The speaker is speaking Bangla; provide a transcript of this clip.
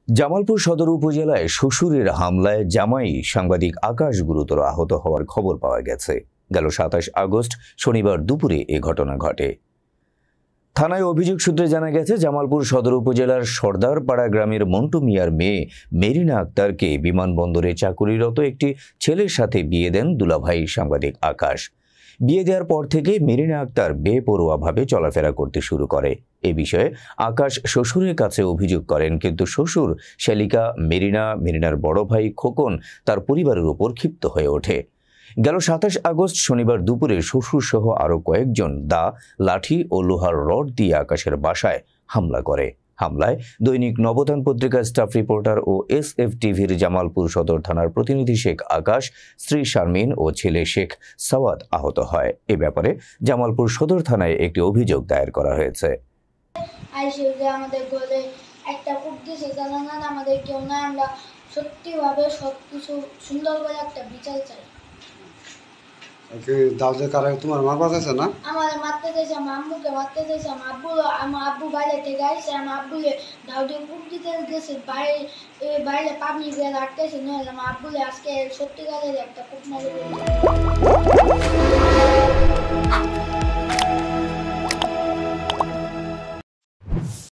জামালপুর সদর উপজেলায় শ্বশুরের হামলায় জামাই সাংবাদিক আকাশ গুরুতর আহত হওয়ার খবর পাওয়া গেছে। গেল ২৭ আগস্ট শনিবার দুপুরে এ ঘটনা ঘটে। থানায় অভিযোগ সূত্রে জানা গেছে, জামালপুর সদর উপজেলার সর্দারপাড়া গ্রামের মন্টু মিয়ার মেয়ে মেরিনা আক্তারকে বিমানবন্দরে চাকুরিরত একটি ছেলের সাথে বিয়ে দেন দুলাভাই সাংবাদিক আকাশ। বিয়ে দেওয়ার পর থেকে মেরিনা আক্তার বেপরোয়াভাবে চলাফেরা করতে শুরু করে। এ বিষয়ে আকাশ শ্বশুরের কাছে অভিযোগ করেন, কিন্তু শ্বশুর শালিকা মেরিনার বড় ভাই খোকন তার পরিবারের উপর ক্ষিপ্ত হয়ে ওঠে। গেল ২৭ আগস্ট শনিবার দুপুরে শ্বশুর সহ আরও কয়েকজন লাঠি ও লোহার রড দিয়ে আকাশের বাসায় হামলা করে। হামলায় দৈনিক নবতান পত্রিকার স্টাফ রিপোর্টার ও SF টিভির জামালপুর সদর থানার প্রতিনিধি শেখ আকাশ, স্ত্রী শারমিন ও ছেলে শেখ সাওয়াদ আহত হয়। এ ব্যাপারে জামালপুর সদর থানায় একটি অভিযোগ দায়ের করা হয়েছে। আমাদের ঘরে একটা উদ্দেশ্যে জানান আমাদের কেউ না, আমরা সত্যিভাবে সবকিছু সুন্দর করে একটা বিচার চাই। তোমার মারবা চাইছে না? আমার মারতে চাইছে, আমার আম্মুকে মারতে চাইছে। আমার আব্বু বাইরে থেকে আসছে, আমার আব্বুলে দাউদে কুপ দিতে গেছে, বাইরে পানি দিয়ে রাখতেছে, নইলে আমার আব্বুলে আজকে সত্যিকারের একটা কুপ মারে।